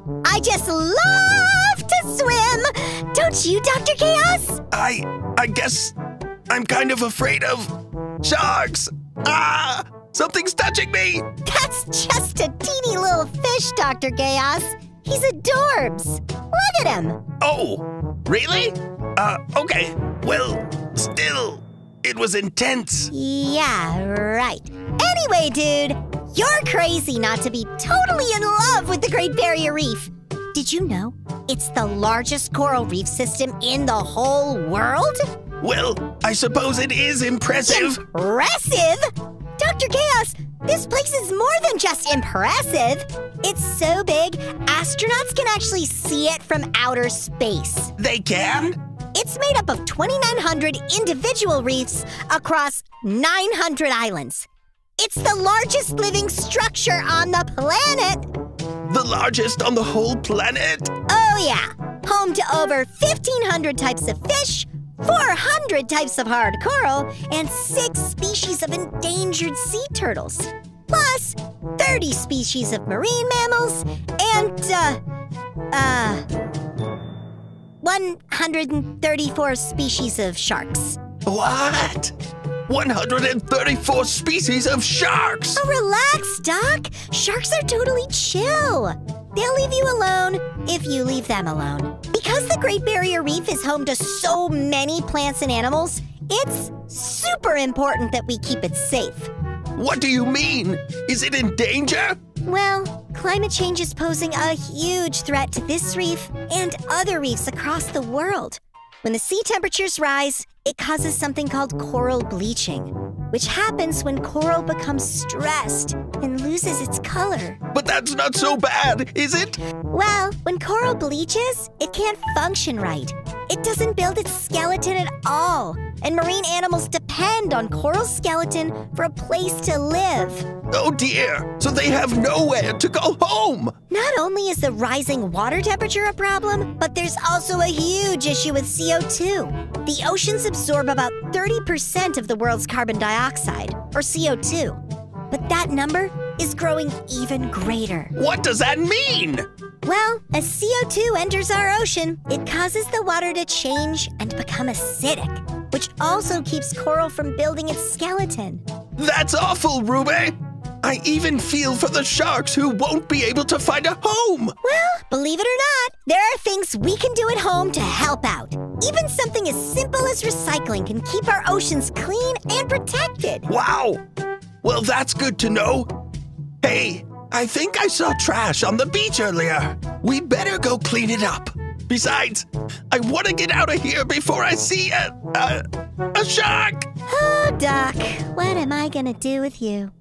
I just love to swim. Don't you, Dr. Chaos? I guess I'm kind of afraid of sharks. Ah! Something's touching me! That's just a teeny little fish, Dr. Chaos. He's adorbs. Look at him. Oh, really? Okay. Well, still, it was intense. Yeah, right. Anyway, dude, you're crazy not to be totally in love with the Great Barrier Reef. Did you know it's the largest coral reef system in the whole world? Well, I suppose it is impressive. Impressive? Dr. Chaos, this place is more than just impressive. It's so big, astronauts can actually see it from outer space. They can? It's made up of 2,900 individual reefs across 900 islands. It's the largest living structure on the planet. The largest on the whole planet? Oh yeah, home to over 1,500 types of fish, 400 types of hard coral, and 6 species of endangered sea turtles. Plus, 30 species of marine mammals, and, 134 species of sharks. What? 134 species of sharks! Oh, relax, Doc. Sharks are totally chill. They'll leave you alone if you leave them alone. Because the Great Barrier Reef is home to so many plants and animals, it's super important that we keep it safe. What do you mean? Is it in danger? Well, climate change is posing a huge threat to this reef and other reefs across the world. When the sea temperatures rise, it causes something called coral bleaching, which happens when coral becomes stressed and loses its color. But that's not so bad, is it? Well, when coral bleaches, it can't function right. It doesn't build its skeleton at all, and marine animals depend on coral skeleton for a place to live. Oh dear, so they have nowhere to go home! Not only is the rising water temperature a problem, but there's also a huge issue with CO2. The oceans absorb about 30% of the world's carbon dioxide, or CO2. But that number is growing even greater. What does that mean? Well, as CO2 enters our ocean, it causes the water to change and become acidic, which also keeps coral from building its skeleton. That's awful, Ruby! I even feel for the sharks who won't be able to find a home! Well, believe it or not, there are things we can do at home to help out. Even something as simple as recycling can keep our oceans clean and protected. Wow! Well, that's good to know. Hey, I think I saw trash on the beach earlier. We better go clean it up. Besides, I want to get out of here before I see a shark! Oh, Doc, what am I gonna do with you?